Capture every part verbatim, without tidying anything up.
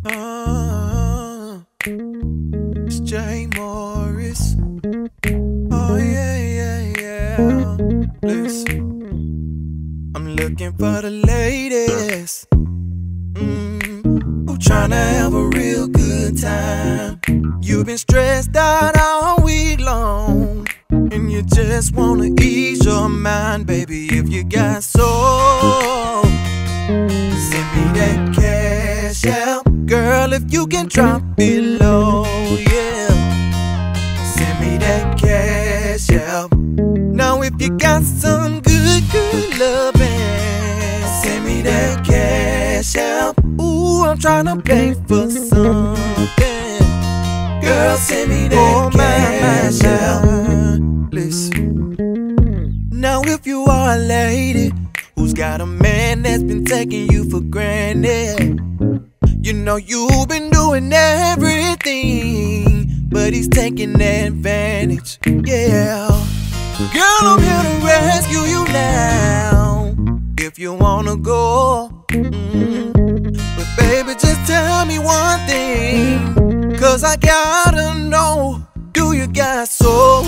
Oh, it's Jay Morris. Oh yeah, yeah, yeah. Listen, I'm looking for the ladies mm, who tryna have a real good time. You've been stressed out all week long, and you just wanna ease your mind, baby. If you got soul, send me that cash out. Girl, if you can drop it low, yeah, send me that cash out. Now if you got some good, good loving, send me that cash out. Ooh, I'm tryna pay for something. Girl, send me that oh, cash my, my, out. Listen, now if you are a lady who's got a man that's been taking you for granted, you know you've been doing everything, but he's taking advantage, yeah. Girl, I'm here to rescue you now, if you wanna go mm. But baby, just tell me one thing, cause I gotta know, do you got soul?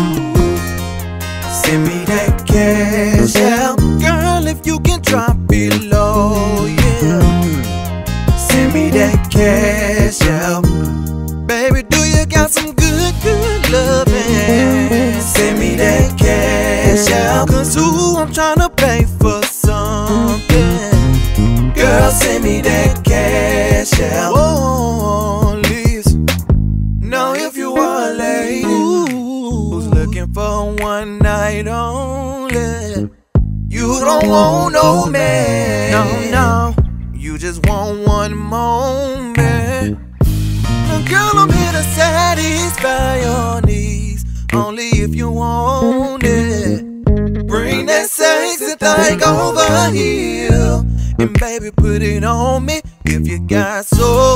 Send me that cash out. Girl, if you can drop it low, yeah, send me that cash out. Baby, do you got some good, good loving? Send me that cash out. Cause ooh, I'm tryna pay for something. Girl, send me that cash out. Oh, listen. Now if you are a lady who's looking for one night only, you don't want no man, no, no, you just want one moment. Now girl, I'm here to satisfy your needs, only if you want it. Bring that sexy thing over here, and baby, put it on me if you got soul.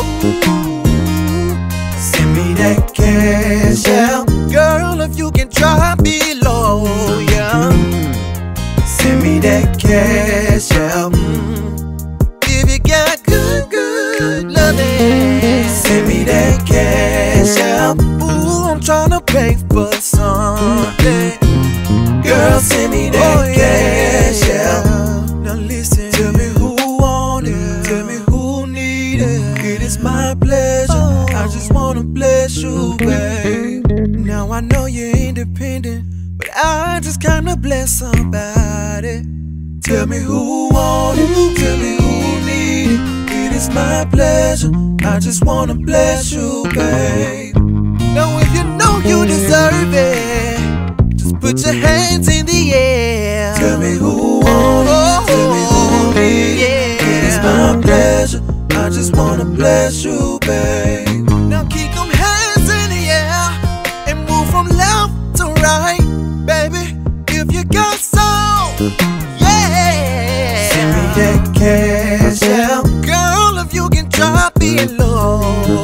Send me that cash out. Girl, if you can drop it low, yeah, send me that cash out. If you got good, good loving, send me that cash out. Ooh, I'm tryna pay for something. Girl, send me that oh, cash yeah. out. Now listen, tell me who want it, tell me who need it. It is my pleasure, oh. I just wanna bless you, babe. Now I know you're independent, but I just kinda bless somebody. Tell me who want it, tell me who need it. It is my pleasure, I just wanna bless you, babe. Now if you know you deserve it, just put your hands in the air. Tell me who want it, tell me who need it. It is my pleasure, I just wanna bless you, babe. Now keep them hands in the air and move from left to right, baby. If you got soul, yeah, send me that cash out. Girl, if you can drop it low,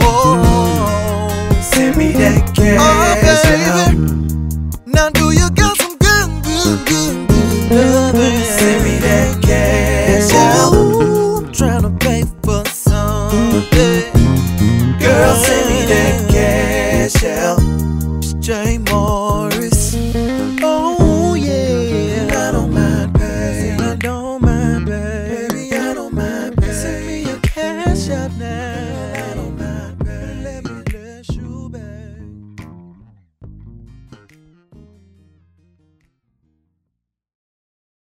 send me that cash oh, out. Now do you got some good, good, good, good loving? Send me that cash out. Ooh, I'm tryna pay for something. Girl, send me that cash out. It's Jay Morris. Oh yeah, I don't mind pay. I don't mind pay. Baby, I don't mind pay. Send me your cash out now.